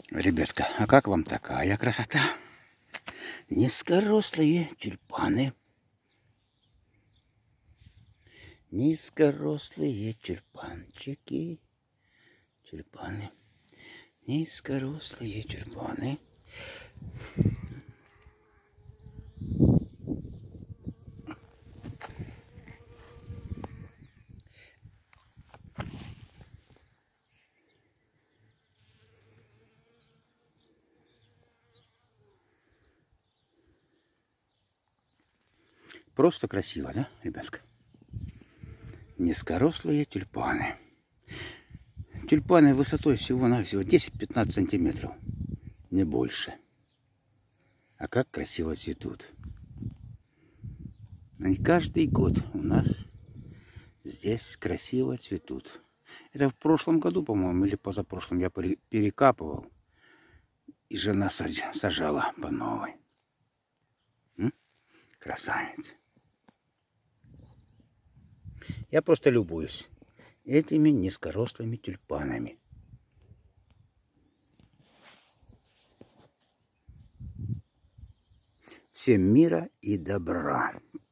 Ребятка, а как вам такая красота? Низкорослые тюльпаны. Низкорослые тюльпанчики. Тюльпаны. Низкорослые тюльпаны. Просто красиво, да, ребятка? Низкорослые тюльпаны. Тюльпаны высотой всего-навсего 10-15 сантиметров. Не больше. А как красиво цветут. Они каждый год у нас здесь красиво цветут. Это в прошлом году, по-моему, или позапрошлом я перекапывал. И жена сажала по новой. Красавец. Я просто любуюсь этими низкорослыми тюльпанами. Всем мира и добра.